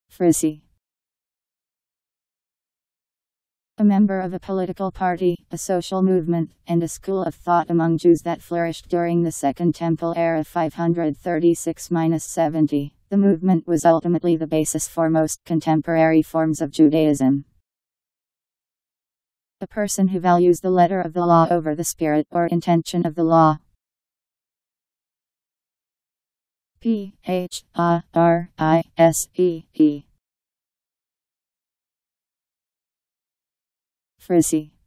Pharisee. A member of a political party, a social movement, and a school of thought among Jews that flourished during the Second Temple era 536–70. The movement was ultimately the basis for most contemporary forms of Judaism. A person who values the letter of the law over the spirit or intention of the law. Pharisee. Pharisee.